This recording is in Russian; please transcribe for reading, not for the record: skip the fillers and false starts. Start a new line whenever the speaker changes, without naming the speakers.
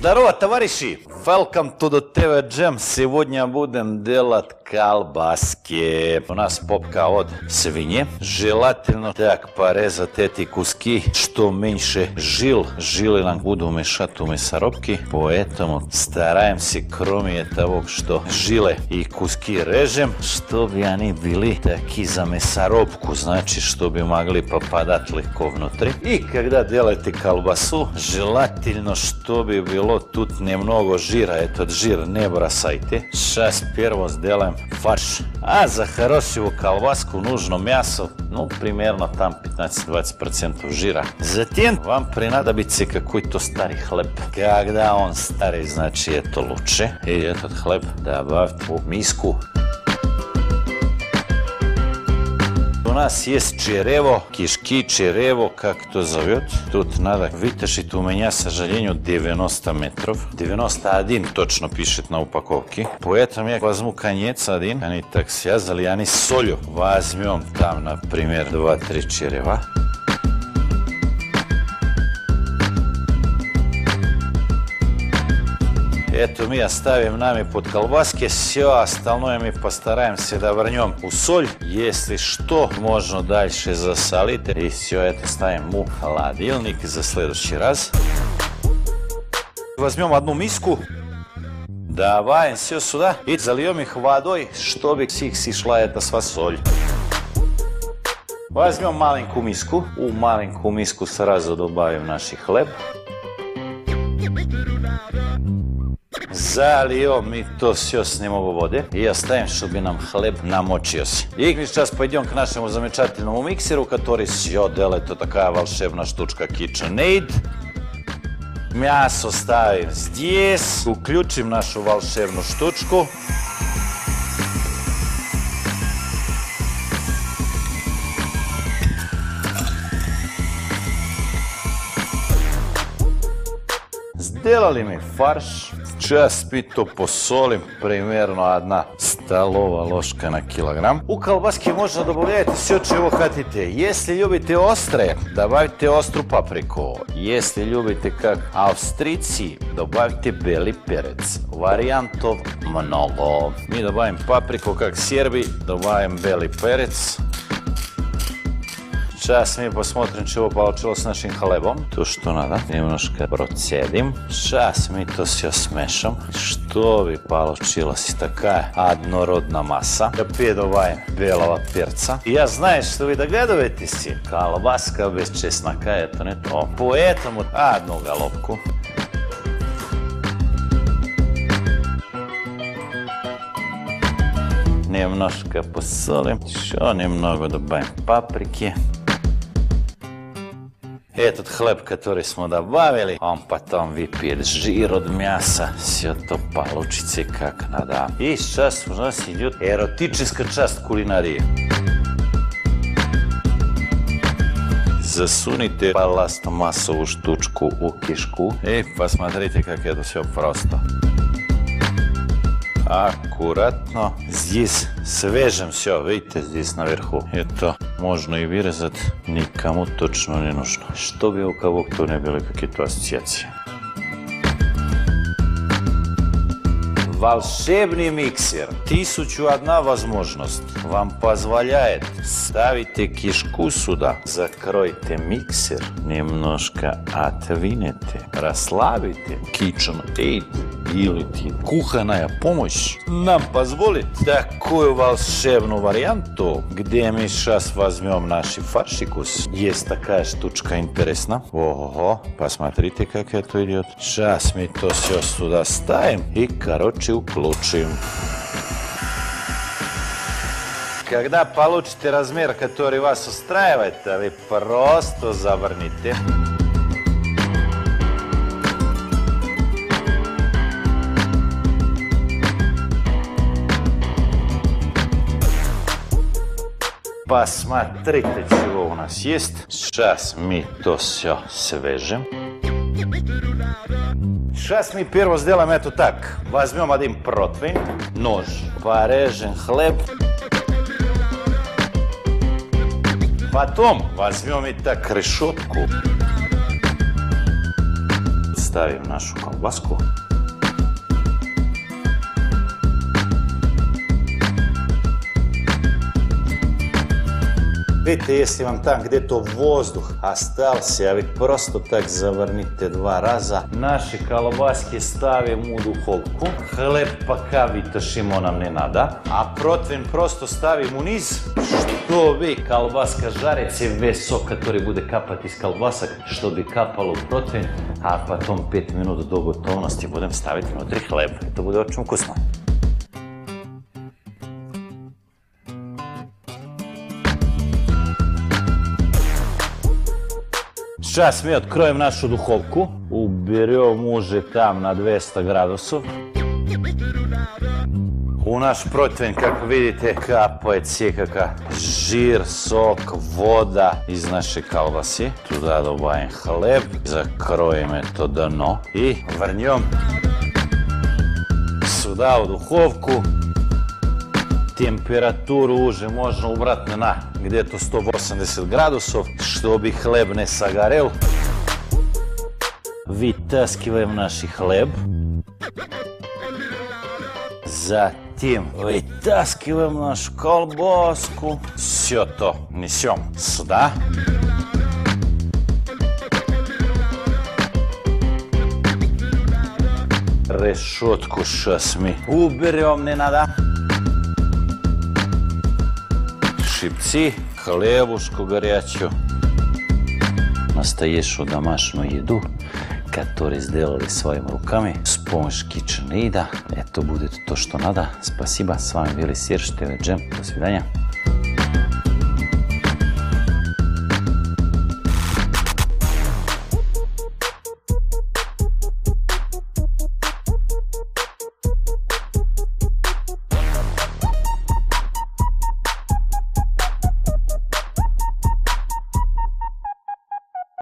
Здорово, товарищи! Welcome to the TV Jam. Сегодня будем делать колбаски. У нас попка от свиньи. Желательно так порезать эти куски, что меньше жил. Жилы нам будут мешать у мясорубки. Поэтому стараемся, кроме того, что жилы и куски режем, чтобы они были такие за мясорубку. Значит, чтобы могли попадать легко внутрь. И когда делаете колбасу, желательно, чтобы было тут немного жира. Этот жир не бросайте. Сейчас первое сделаем фарш. А за хорошую колбаску нужно мясо, примерно там 15-20% жира. Затем вам понадобится какой-то старый хлеб. Когда он старый, значит это лучше. И этот хлеб добавьте в миску. У нас есть черево, кишки, черево, как кто зовет. Тут надо вытащить, у меня, к сожалению, 90 метров. 91 точно пишет на упаковке. Поэтому я возьму конец один. Они так связали, они с солью. Возьмем там, например, 2-3 черева. Это мы оставим нами под колбаски. Все остальное мы постараемся довернем у соль. Если что, можно дальше засолить. И все это ставим в холодильник за следующий раз. Возьмем одну миску. Добавим все сюда. И зальем их водой, чтобы сошла эта соль. Возьмем маленькую миску. В маленькую миску сразу добавим наш хлеб. Зальем мы то все с него воды и оставим, чтобы нам хлеб намочился. И сейчас пойдем к нашему замечательному миксеру, который все делает. Это такая волшебная штучка KitchenAid. Мясо ставим здесь. Включим нашу волшебную штучку. Сделали мы фарш. Сейчас мы то посолим, примерно 1 столовая ложка на килограмм. У колбаски можно добавлять все, чего хотите. Если любите острое, добавьте острую паприку. Если любите как австрийцы, добавьте белый перец. Вариантов много. Мы добавим паприку, как серби, добавим белый перец. Сейчас мы посмотрим, чего получилось с нашим хлебом. То, что надо. Немножко процедим. Сейчас мы то все смешим, чтобы получилась такая однородная масса. Опять добавим белого перца. Я знаю, что вы догадываетесь, колбаска без чеснока это не то. Поэтому одну головку. Немножко посолим. Еще немного добавим паприки. Этот хлеб, который мы добавили, он потом выпьет жир от мяса. Все это получится как надо. И сейчас у нас идет эротическая часть кулинарии. Засуните пластмассовую штучку в кишку и посмотрите, как это все просто. Аккуратно. Здесь свежим все, видите, здесь наверху. Это можно и вырезать, никому точно не нужно. Чтобы у кого-то не были какие-то ассоциации. Волшебный миксер. 1001 возможность вам позволяет ставите кишку сюда, закройте миксер, немножко отвинете, расслабите. KitchenAid или кухонная помощь нам позволит такой волшебный вариант, где мы сейчас возьмем наши фаршикус. Есть такая штучка интересная. Ого, посмотрите, как это идет. Сейчас мы то все сюда ставим и, включим. Когда получите размер, который вас устраивает, вы просто заверните. Посмотрите, чего у нас есть. Сейчас мы то все свяжем. Сейчас мы первое сделаем это так. Возьмем один противень, нож, порежем хлеб. Потом возьмем и так решетку. stavim našu kolbasku. Vidite, jestli vam tam gdje to vozduh astal se, a vi prosto tak zavrnite 2 raza. Naše kalbaske stavim u duhovku. Hleb pa kavi tšimo nam ne nada. A protein prosto stavim u niz. Što bi kalbaska žarec je bez soka, который bude kapati iz kalbasak, što bi kapalo u protein. A pa tom 5 minuta do gotovnosti budem staviti unutri hleb. To bude očin ukusno. Čas mi otkrojem našu duhovku, uberem uže tam na 200 gradusov. U naš protein, kako vidite, kapa je cijekaka žir, sok, voda iz naše kalbasi. Tu da dobajem hleb, zakrojem to dno i vrnjom suda u duhovku. Temperaturu uže možno ubrat na gdje to 180 gradusov, što bi hleb ne sagarel. Vytaskivajem naši hleb. Zatim vytaskivajem našu kolbasku. Sve to nesem sюда. Rešotku šas mi uberem ne nada. Šipci, хлебушку горячую. Настоящую домашнюю еду, которую сделали своими руками с помощью KitchenAid. Это будет то, что надо. Спасибо. С вами были Серж, ТВ Джем. До свидания.